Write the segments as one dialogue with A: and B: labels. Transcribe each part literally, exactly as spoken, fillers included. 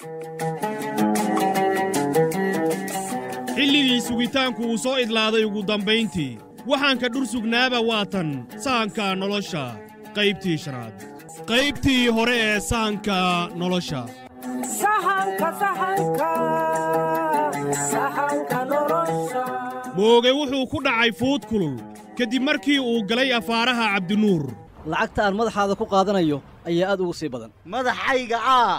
A: xilligii sugitaanku uu soo idlaaday ugu dambayntii waxaan ka dhur sugnaaba waatan sahanka nolosha qaybtii shanaad qaybtii hore ee sahanka nolosha sahanka sahanka sahanka nolosha mooge wuxuu ku dhacay fuud kulul kadib markii uu galay afaaraha cabdinuur
B: lacagta aan madaxaada ku qaadanayo ayaa aad ugu sii badan
C: madaxayga aa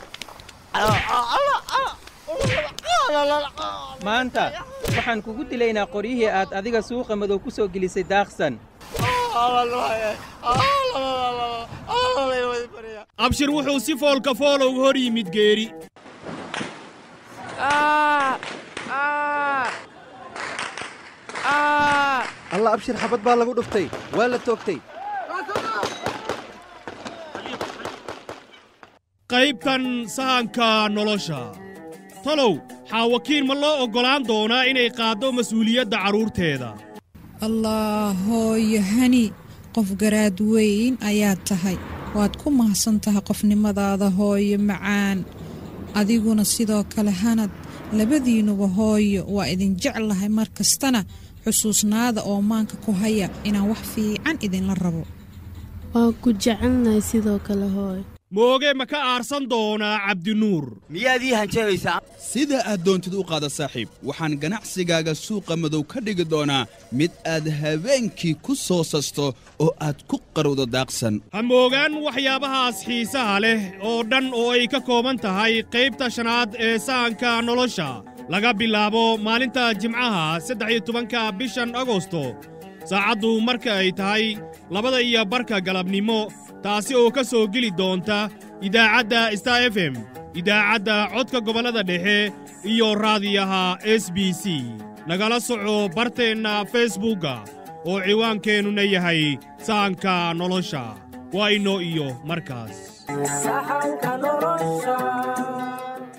D: maanta waxaan kugu dilaynaa qoryihii aad adiga suuqa madow ku soo gelisay daaqsan
A: abshir wuxuu si foolka fool uga hor yimid geeri
B: alla abshir xabad baa lagu dhuftay waa la toogtay
A: qaybtan sahanka nolosha talow xaawakiin ma loo oggolaan doonaa inay qaaddo mas'uuliyadda carruurteeda
E: allah hooyo hani qof garaad weyn ayaad tahay waad ku mahadsan tahay qofnimadaada hooyo macaan adiguna sidoo kale hanad labadiinuba hooyo waa idin jeclahay mar kastana xusuusnaada oo maanka ku haya inaan wax fiican idinla rabo
F: waan ku jecelnahay sidoo kale hooyo
A: mooge ma ka aarsan doonaa cabdinuur
C: miyaad ii hanjabaysaa
G: sida aad doontid u qaada saaxiib waxaan ganacsigaaga suuqa madow ka dhigi doonaa mid aad habeenkii ku soo sasto oo aad ku qarowdo daaqsan
A: ha moogaan waxyaabahaas xiisaha leh oo dhan oo ay ka kooban tahay qaybta shanaad ee sahanka nolosha laga bilaabo maalinta jimcaha saddex iyo tobanka bishan agosto saacaddu marka ay tahay labada iyo barka galabnimo taasi oo ka soo geli doonta idaacadda star f m idaacadda codka gobollada dhexe iyo raadiyaha s b c nagala soco barteenna feesbuugga oo ciwaankeenuna yahay sahanka nolosha waa inoo iyo markaas.